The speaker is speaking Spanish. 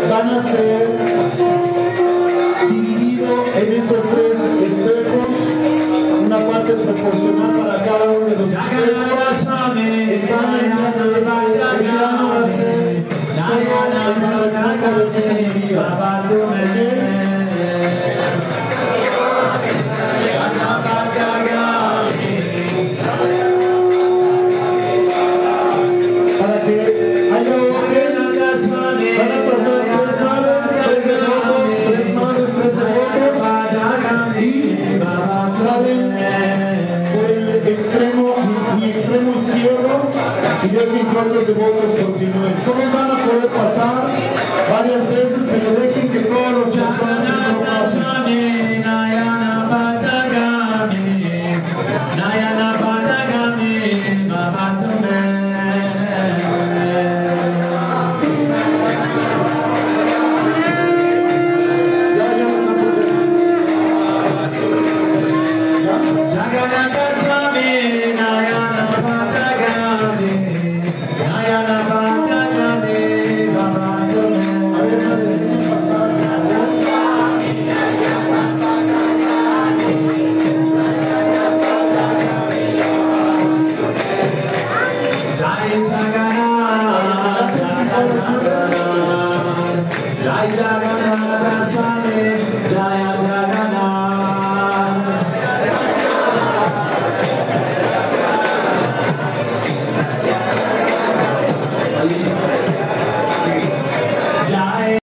van a ser divididos en estos tres espejos, una parte proporcional para cada uno de los espejos. Están enviando este año va a ser solo el campeonato de sus energías. Para que haya orden, van a pasar tres manos, y salen por el extremo, mi extremo izquierdo, y yo mis cuartos de voto